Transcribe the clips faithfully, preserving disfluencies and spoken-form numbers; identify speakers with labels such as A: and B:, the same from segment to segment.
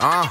A: Uh.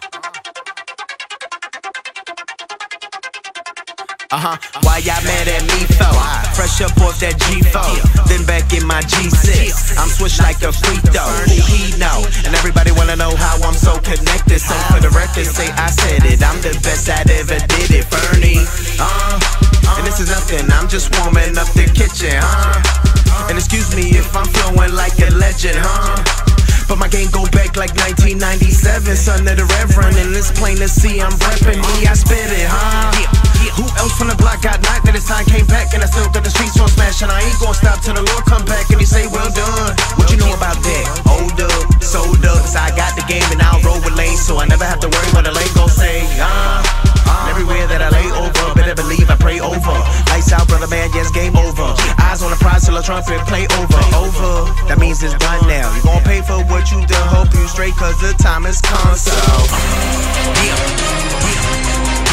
A: Uh-huh, why y'all mad at me for? Fresh up off that G four, then back in my G six. I'm switched like a freak though, who he know? And everybody wanna know how I'm so connected. So for the record, say I said it, I'm the best that ever did it, Fernie. Uh, and this is nothing, I'm just warming up the kitchen, huh? And excuse me if I'm flowing like a legend, huh? But my game go back like nineteen ninety-seven, son of the Reverend. And it's plain to see I'm reppin' me, I spit it, huh? Who else from the block got knocked and his time came back? And I still got the streets on smash. And I ain't gon' stop till the Lord come back and he say well done. What you know about that? Hold up, sold up, so I got the game and I'll roll with lanes, so I never have to worry what the lane gon' say, uh, uh, everywhere that I lay over, better believe I pray over. Lights out, brother man, yes, game over. Eyes on the prize till the trumpet play over, over. That means it's done now. You gon' pay for what you done, hope you straight, cause the time has come, so yeah, yeah.